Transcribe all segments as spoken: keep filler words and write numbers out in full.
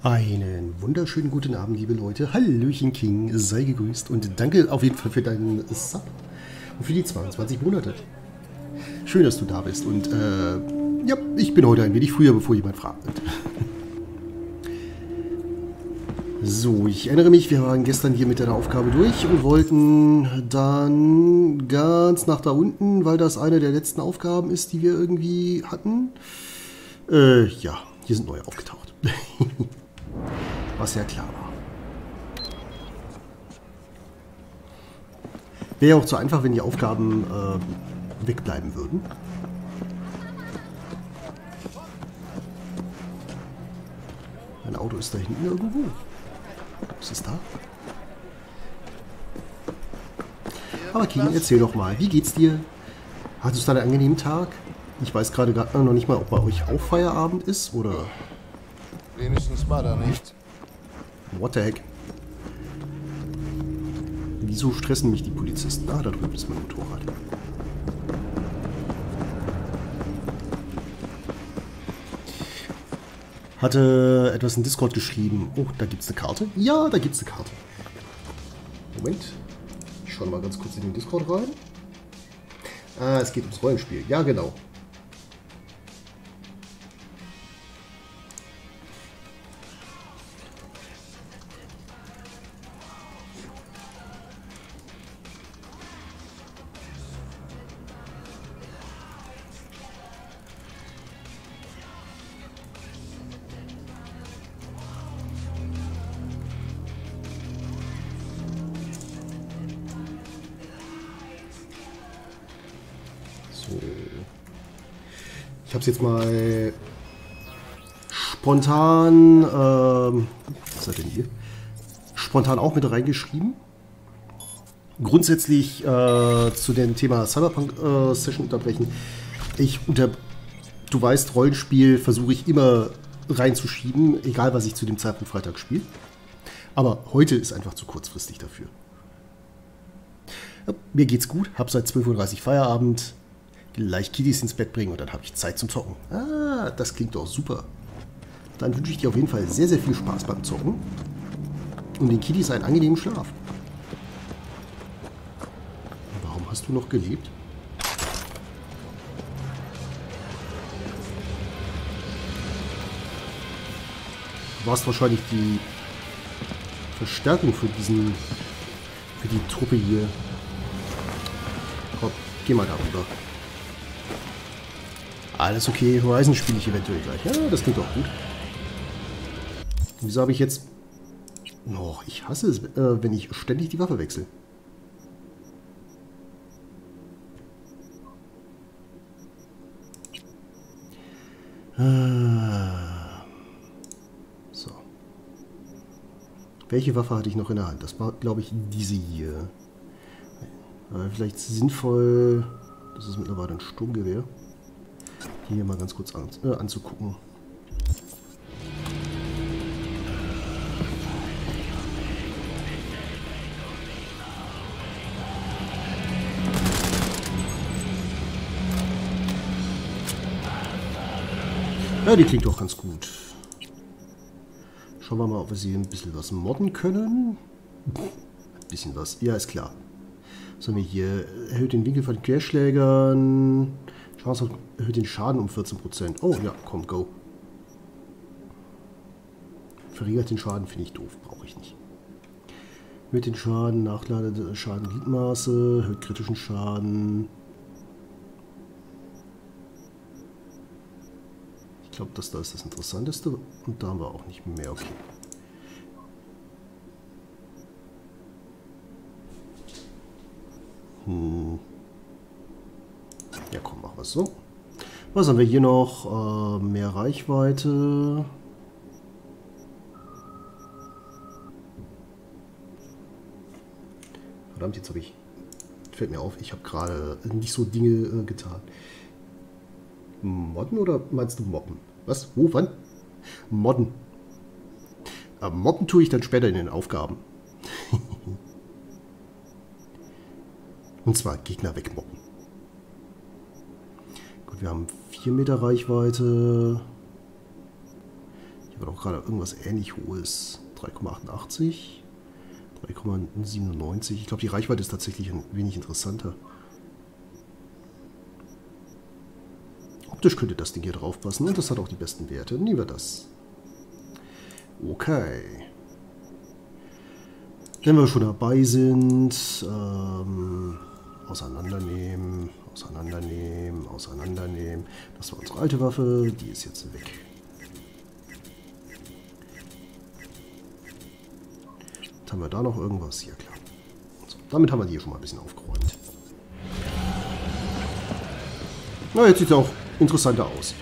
Einen wunderschönen guten Abend, liebe Leute. Hallöchen King, sei gegrüßt und danke auf jeden Fall für deinen Sub und für die zweiundzwanzig Monate. Schön, dass du da bist und äh, ja, ich bin heute ein wenig früher, bevor jemand fragt. So, ich erinnere mich, wir waren gestern hier mit der Aufgabe durch und wollten dann ganz nach da unten, weil das eine der letzten Aufgaben ist, die wir irgendwie hatten. Äh, ja, hier sind neue aufgetaucht. Was ja klar war. Wäre ja auch zu einfach, wenn die Aufgaben äh, wegbleiben würden. Mein Auto ist da hinten irgendwo. Was ist da? Aber King, erzähl doch mal, wie geht's dir? Hattest du einen angenehmen Tag? Ich weiß gerade gar noch nicht mal, ob bei euch auch Feierabend ist, oder? Wenigstens war da nicht. What the heck? Wieso stressen mich die Polizisten? Ah, da drüben ist mein Motorrad. Hatte etwas in Discord geschrieben. Oh, da gibt's eine Karte? Ja, da gibt's eine Karte. Moment. Ich schaue mal ganz kurz in den Discord rein. Ah, es geht ums Rollenspiel. Ja, genau. Ich habe es jetzt mal spontan, ähm, was ist das denn hier? Spontan auch mit reingeschrieben. Grundsätzlich äh, zu dem Thema Cyberpunk-Session äh, unterbrechen. Ich unter, du weißt, Rollenspiel versuche ich immer reinzuschieben, egal was ich zu dem Zeitpunkt Freitag spiele. Aber heute ist einfach zu kurzfristig dafür. Ja, mir geht's gut, habe seit zwölf Uhr dreißig Feierabend. Gleich Kiddies ins Bett bringen und dann habe ich Zeit zum Zocken. Ah, das klingt doch super. Dann wünsche ich dir auf jeden Fall sehr, sehr viel Spaß beim Zocken. Und den Kiddies einen angenehmen Schlaf. Warum hast du noch gelebt? Du warst wahrscheinlich die Verstärkung für diesen, für die Truppe hier. Komm, geh mal darüber. Alles okay, Horizon spiele ich eventuell gleich. Ja, das klingt auch gut. Wieso habe ich jetzt... Oh, ich hasse es, äh, wenn ich ständig die Waffe wechsle. Ah. So. Welche Waffe hatte ich noch in der Hand? Das war, glaube ich, diese hier. Äh, vielleicht sinnvoll... Das ist mittlerweile ein Sturmgewehr. Hier mal ganz kurz an, äh, anzugucken. Ja, die klingt doch ganz gut. Schauen wir mal, ob wir sie ein bisschen was modden können. Ein bisschen was, ja, ist klar. Was haben wir hier? Erhöht den Winkel von Querschlägern. Chance erhöht den Schaden um vierzehn Prozent. Oh ja, komm, go. Verringert den Schaden finde ich doof, brauche ich nicht. Mit den Schaden, Nachlade Schaden Gliedmaße, erhöht kritischen Schaden. Ich glaube, das da ist das Interessanteste und da haben wir auch nicht mehr, okay. Hm. Ja, komm, machen wir es so. Was haben wir hier noch? Äh, mehr Reichweite. Verdammt, jetzt habe ich... Fällt mir auf, ich habe gerade nicht so Dinge äh, getan. Modden oder meinst du Mobben? Was? Wo? Wann? Modden. Äh, Mobben tue ich dann später in den Aufgaben. Und zwar Gegner wegmobben. Wir haben vier Meter Reichweite. wir doch gerade irgendwas ähnlich hohes. drei Komma achtundachtzig. drei Komma siebenundneunzig. Ich glaube, die Reichweite ist tatsächlich ein wenig interessanter. Optisch könnte das Ding hier drauf passen. Und das hat auch die besten Werte. Nehmen wir das. Okay. Wenn wir schon dabei sind, ähm, auseinandernehmen, auseinandernehmen, auseinandernehmen. Das war unsere alte Waffe, die ist jetzt weg. Jetzt haben wir da noch irgendwas? Ja klar. So, damit haben wir die hier schon mal ein bisschen aufgeräumt. Na, jetzt sieht es auch interessanter aus.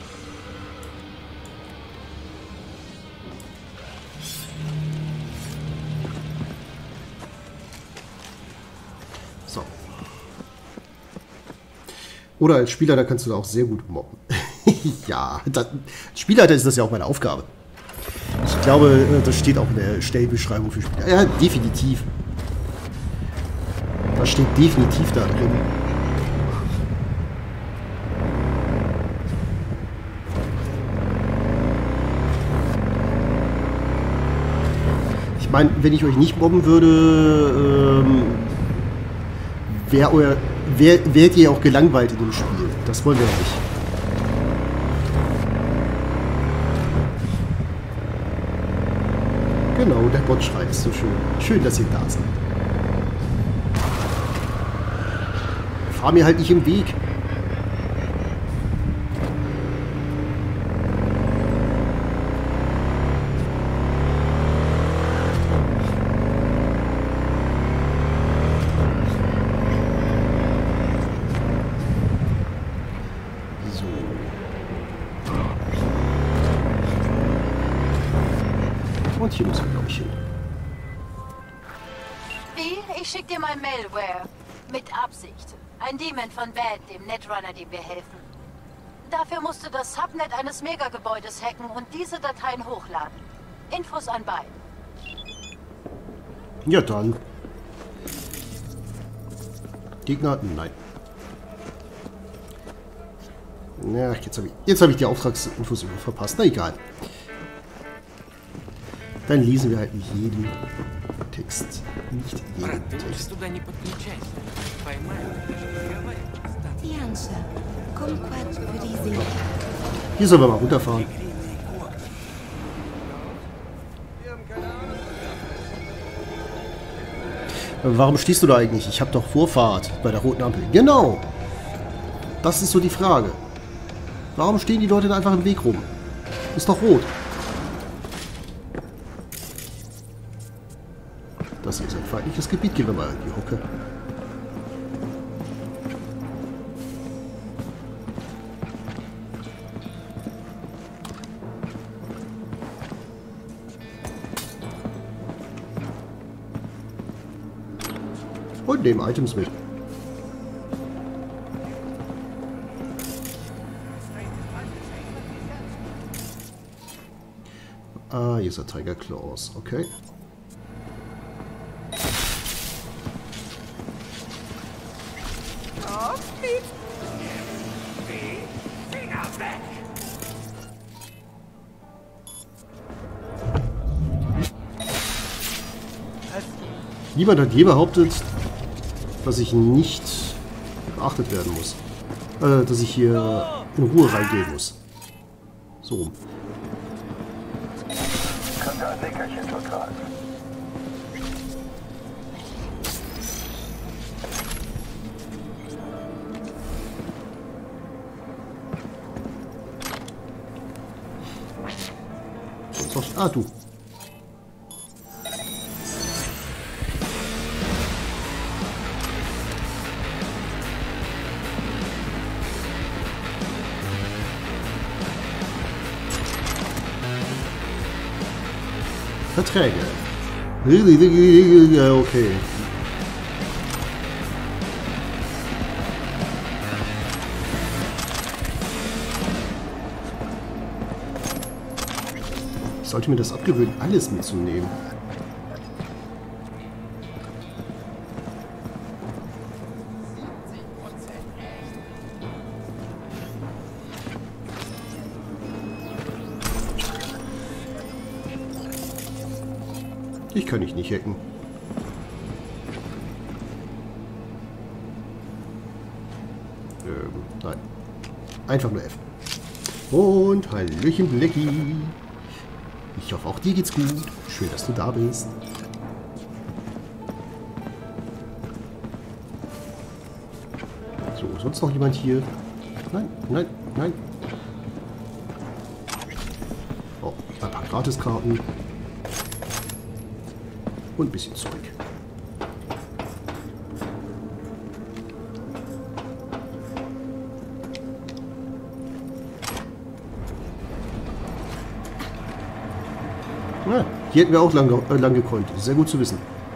So. Oder als Spielleiter kannst du da auch sehr gut mobben. Ja, das, als Spielleiter ist das ja auch meine Aufgabe. Ich glaube, das steht auch in der Stellenbeschreibung für Spieler. Ja, definitiv. Das steht definitiv da drin. Ich meine, wenn ich euch nicht mobben würde, ähm, wär euer, wär, wärt ihr auch gelangweilt in dem Spiel. Das wollen wir ja nicht. Genau, der Botschrei ist so schön. Schön, dass ihr da seid. Fahr mir halt nicht im Weg. Und hier muss ich, glaube ich, hin. Wie? Ich schick dir mal Malware. Mit Absicht. Ein Demon von Bad, dem Netrunner, dem wir helfen. Dafür musst du das Subnet eines Megagebäudes hacken und diese Dateien hochladen. Infos an beiden. Ja, dann. Gegner? Nein. Na, jetzt habe ich, jetzt hab ich die Auftragsinfos verpasst. Na, egal. Dann lesen wir halt nicht jeden Text. Nicht jeden Text. Hier sollen wir mal runterfahren. Warum stehst du da eigentlich? Ich habe doch Vorfahrt bei der roten Ampel. Genau. Das ist so die Frage. Warum stehen die Leute da einfach im Weg rum? Ist doch rot. Das hier ist ein feindliches Gebiet. Gehen wir mal in die Hocke. Und nehmen Items mit. Ah, hier ist der Tiger Claws. Okay. Niemand hat je behauptet, dass ich nicht beachtet werden muss. Äh, dass ich hier in Ruhe reingehen muss. So rum. Könnte ein Nickerchen vertragen. Ah, du. Verträge. Okay. Ich sollte mir das abgewöhnen, alles mitzunehmen. Ich kann dich nicht hacken. Ähm, nein. Einfach nur F. Und Hallöchen Blackie. Ich hoffe, auch dir geht's gut. Schön, dass du da bist. So, sonst noch jemand hier? Nein, nein, nein. Oh, ein paar Gratiskarten. Und ein bisschen Zeug. Ja, hier hätten wir auch lang, äh, lang gekonnt. Sehr gut zu wissen.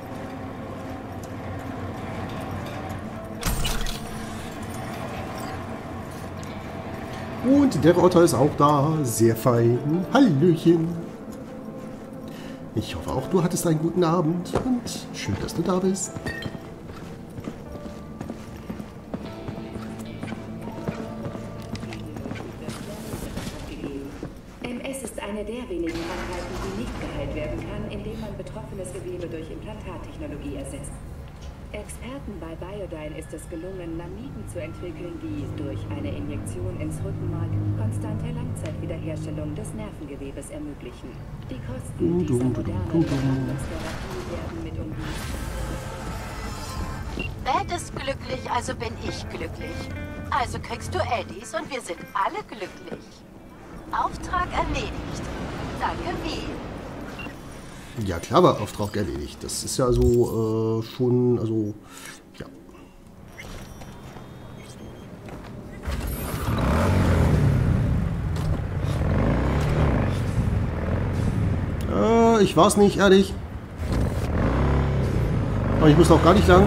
Und der Rotter ist auch da. Sehr fein. Hallöchen. Ich hoffe auch, du hattest einen guten Abend. Und schön, dass du da bist. M S ist eine der wenigen Krankheiten, die nicht geheilt werden kann, indem man betroffenes Gewebe durch Implantattechnologie ersetzt. Experten bei Biodyne ist es gelungen, Namiden zu entwickeln, die durch eine Injektion ins Rückenmark konstante Langzeitwiederherstellung des Nervengewebes ermöglichen. Die Kosten dieser modernen Behandlungstherapie werden mit um die... Bad ist glücklich, also bin ich glücklich. Also kriegst du Eddies und wir sind alle glücklich. Auftrag erledigt. Danke, wie? Ja, klar war Auftrag erledigt. Das ist ja so äh, schon, also, ja. Äh, ich war's nicht, ehrlich. Aber ich muss auch gar nicht lang.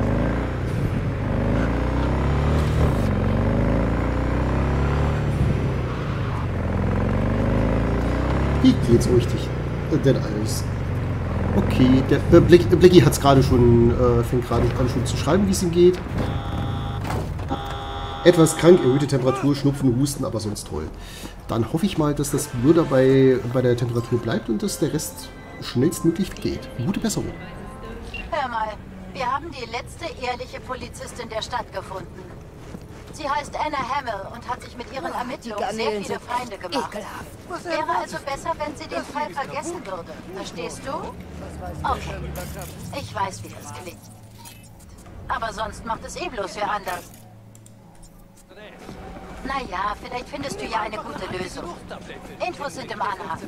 Wie geht's euch denn alles? Okay, der äh, Blick, äh, Blicky hat es gerade schon, äh, fängt gerade an schon zu schreiben, wie es ihm geht. Etwas krank, erhöhte Temperatur, Schnupfen, Husten, aber sonst toll. Dann hoffe ich mal, dass das nur dabei bei der Temperatur bleibt und dass der Rest schnellstmöglich geht. Gute Besserung. Hör mal, wir haben die letzte ehrliche Polizistin der Stadt gefunden. Sie heißt Anna Hamill und hat sich mit ihren Ermittlungen sehr viele Feinde gemacht. Wäre also besser, wenn sie den Fall vergessen würde. Verstehst du? Okay. Ich weiß, wie das klingt. Aber sonst macht es eh bloß wer anders. Naja, vielleicht findest du ja eine gute Lösung. Infos sind im Anhang.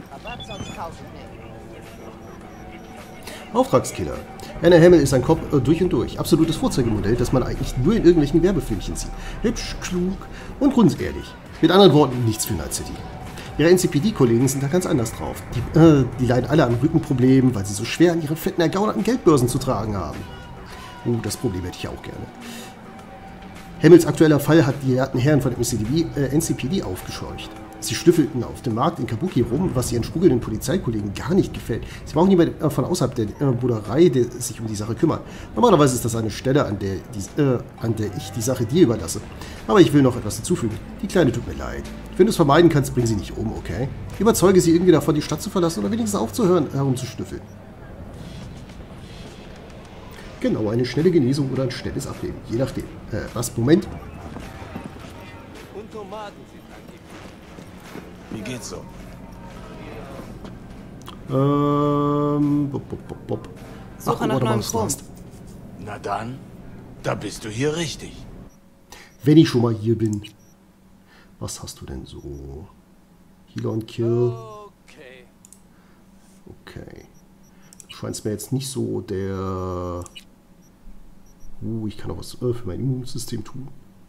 Auftragskiller. Anna Hamill ist ein Cop äh, durch und durch. Absolutes Vorzeigemodell, das man eigentlich nur in irgendwelchen Werbefilmchen sieht. Hübsch, klug und grundehrlich. Mit anderen Worten, nichts für Night City. Ihre N C P D-Kollegen sind da ganz anders drauf. Die, äh, die leiden alle an Rückenproblemen, weil sie so schwer an ihren fetten, ergaunerten Geldbörsen zu tragen haben. Uh, das Problem hätte ich auch gerne. Hamills aktueller Fall hat die werten Herren von dem N C P D aufgescheucht. Sie schnüffelten auf dem Markt in Kabuki rum, was ihren sprudelnden Polizeikollegen gar nicht gefällt. Sie brauchen jemanden von außerhalb der äh, Bruderei, der sich um die Sache kümmert. Normalerweise ist das eine Stelle, an der, die, äh, an der ich die Sache dir überlasse. Aber ich will noch etwas hinzufügen. Die Kleine tut mir leid. Wenn du es vermeiden kannst, bring sie nicht um, okay? Überzeuge sie irgendwie davon, die Stadt zu verlassen oder wenigstens aufzuhören, herumzuschnüffeln. Genau, eine schnelle Genesung oder ein schnelles Ableben. Je nachdem. Äh, was? Moment. Und Tomaten sind wie geht's so? Ähm, bop, bop, bop, bop. Ach, Suche nach neuem Strom. Na dann, da bist du hier richtig. Wenn ich schon mal hier bin. Was hast du denn so? Heal und Kill. Okay. Okay. Du scheinst mir jetzt nicht so der... Uh, ich kann auch was äh, für mein Immunsystem tun.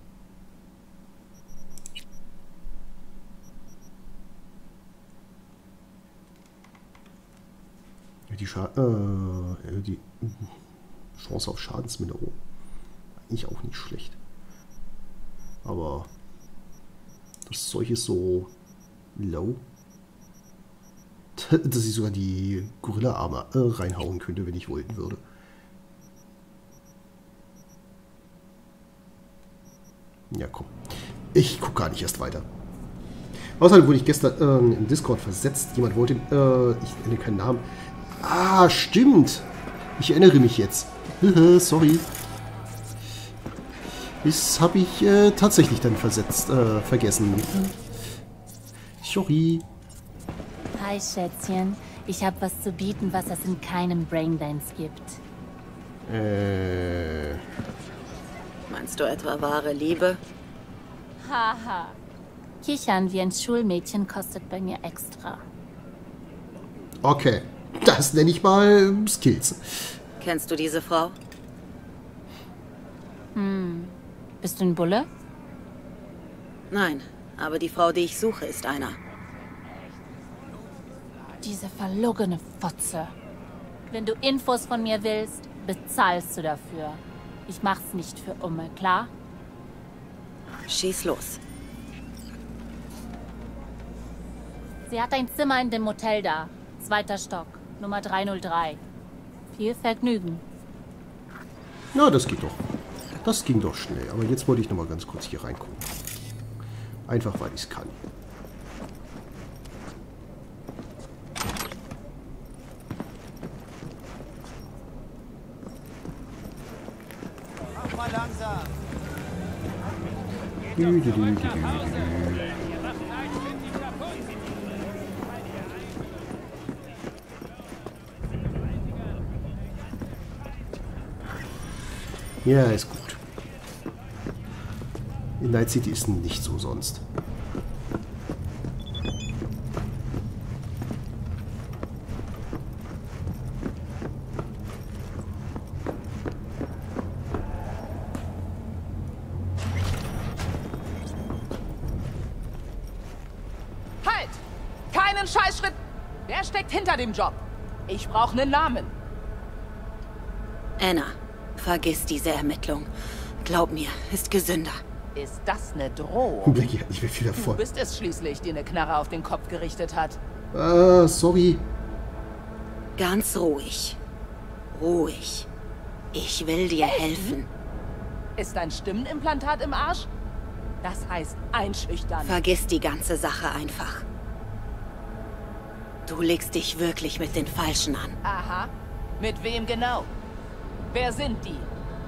Die, Scha äh, die Chance auf Schadensminderung. Eigentlich auch nicht schlecht. Aber das Zeug ist so low, dass ich sogar die Gorilla-Arme äh, reinhauen könnte, wenn ich wollten würde. Ja, komm. Ich gucke gar nicht erst weiter. Außerdem wurde ich gestern äh, im Discord versetzt. Jemand wollte, äh, ich nenne keinen Namen, Ah, stimmt. Ich erinnere mich jetzt. Sorry. Das habe ich äh, tatsächlich dann versetzt, äh, vergessen. Sorry. Hi, Schätzchen. Ich habe was zu bieten, was es in keinem Braindance gibt. Äh. Meinst du etwa wahre Liebe? Haha. Kichern wie ein Schulmädchen kostet bei mir extra. Okay. Das nenne ich mal Skills. Kennst du diese Frau? Hm. Bist du ein Bulle? Nein, aber die Frau, die ich suche, ist einer. Diese verlogene Fotze. Wenn du Infos von mir willst, bezahlst du dafür. Ich mach's nicht für Umme, klar? Schieß los. Sie hat ein Zimmer in dem Motel da. Zweiter Stock, Nummer dreihundertdrei. Viel Vergnügen. Na, das geht doch. Das ging doch schnell. Aber jetzt wollte ich noch mal ganz kurz hier reingucken. Einfach, weil ich es kann. Mach mal langsam. Dü, dü, dü, dü, dü. Ja, ist gut. In Night City ist nicht so sonst. Halt! Keinen Scheißschritt! Wer steckt hinter dem Job? Ich brauche einen Namen. Anna, vergiss diese Ermittlung. Glaub mir, ist gesünder. Ist das eine Drohung? Blackie hat nicht mehr viel Du davon. bist es schließlich, die eine Knarre auf den Kopf gerichtet hat. Ah, sorry. Ganz ruhig. Ruhig. Ich will dir helfen. Ist ein Stimmenimplantat im Arsch? Das heißt einschüchtern. Vergiss die ganze Sache einfach. Du legst dich wirklich mit den Falschen an. Aha. Mit wem genau? Wer sind die?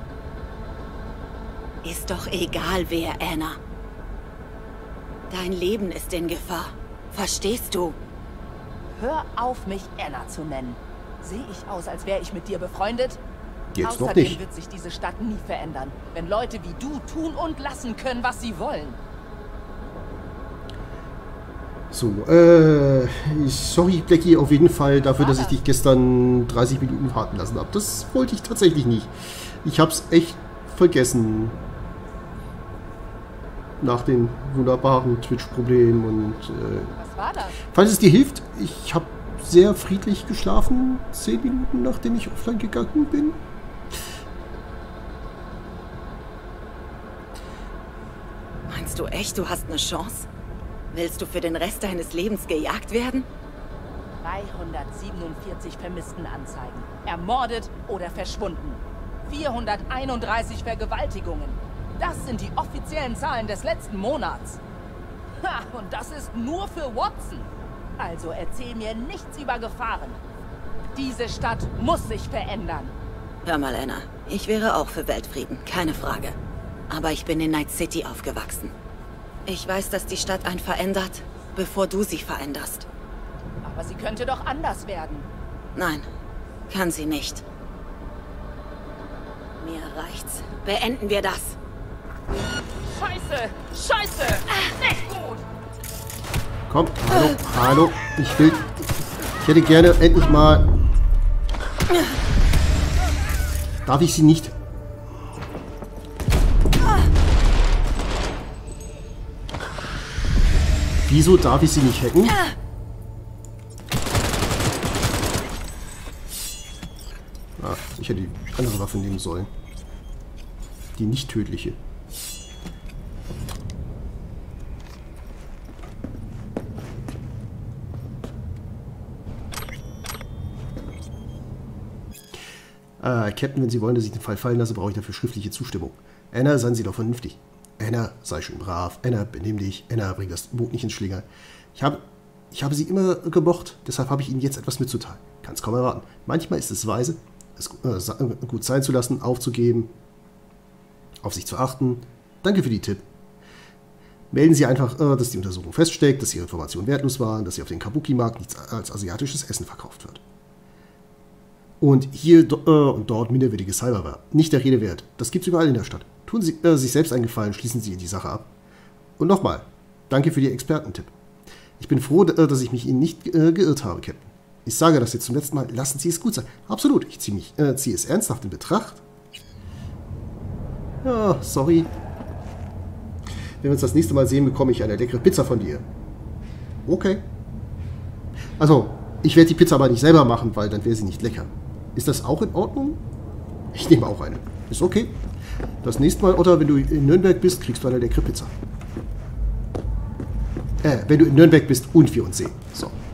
Ist doch egal wer, Anna. Dein Leben ist in Gefahr. Verstehst du? Hör auf, mich Anna zu nennen. Sehe ich aus, als wäre ich mit dir befreundet? Jetzt noch Außerdem nicht. wird sich diese Stadt nie verändern, wenn Leute wie du tun und lassen können, was sie wollen. So, äh, sorry, Blackie, auf jeden Fall dafür, dass ich dich gestern dreißig Minuten warten lassen habe. Das wollte ich tatsächlich nicht. Ich hab's echt vergessen. Nach den wunderbaren Twitch-Problemen und, äh, Was war das? falls es dir hilft, ich habe sehr friedlich geschlafen, zehn Minuten nachdem ich offline gegangen bin. Meinst du echt, du hast eine Chance? Willst du für den Rest deines Lebens gejagt werden? dreihundertsiebenundvierzig Vermisstenanzeigen. Ermordet oder verschwunden. vierhunderteinunddreißig Vergewaltigungen. Das sind die offiziellen Zahlen des letzten Monats. Ha, und das ist nur für Watson. Also erzähl mir nichts über Gefahren. Diese Stadt muss sich verändern. Hör mal, Anna. Ich wäre auch für Weltfrieden, keine Frage. Aber ich bin in Night City aufgewachsen. Ich weiß, dass die Stadt einen verändert, bevor du sie veränderst. Aber sie könnte doch anders werden. Nein, kann sie nicht. Mir reicht's. Beenden wir das. Scheiße! Scheiße! Nicht gut! Komm, hallo, hallo. Ich will... Ich hätte gerne endlich mal... Darf ich sie nicht... Wieso darf ich sie nicht hacken? Ah, ich hätte die andere Waffe nehmen sollen. Die nicht tödliche. Ah, Captain, wenn Sie wollen, dass ich den Fall fallen lasse, brauche ich dafür schriftliche Zustimmung. Anna, seien Sie doch vernünftig. Anna, sei schön brav. Anna, benimm dich. Anna, bring das Boot nicht ins Schlinger. Ich habe, ich habe Sie immer gemocht, deshalb habe ich Ihnen jetzt etwas mitzuteilen. Kannst kaum erraten. Manchmal ist es weise, es äh, gut sein zu lassen, aufzugeben, auf sich zu achten. Danke für die Tipp. Melden Sie einfach, äh, dass die Untersuchung feststeckt, dass Ihre Informationen wertlos waren, dass Sie auf dem Kabuki-Markt nichts als asiatisches Essen verkauft wird. Und hier äh, und dort minderwertige Cyberware. Nicht der Rede wert. Das gibt's überall in der Stadt. Tun Sie äh, sich selbst einen Gefallen, schließen Sie die Sache ab. Und nochmal, danke für die Expertentipp. Ich bin froh, äh, dass ich mich Ihnen nicht äh, geirrt habe, Captain. Ich sage das jetzt zum letzten Mal, lassen Sie es gut sein. Absolut, ich ziehe mich, äh, ziehe es ernsthaft in Betracht. Ja, sorry. Wenn wir uns das nächste Mal sehen, bekomme ich eine leckere Pizza von dir. Okay. Also, ich werde die Pizza aber nicht selber machen, weil dann wäre sie nicht lecker. Ist das auch in Ordnung? Ich nehme auch eine. Ist okay. Das nächste Mal, Otter, wenn du in Nürnberg bist, kriegst du eine leckere Pizza. Äh, wenn du in Nürnberg bist und wir uns sehen. So.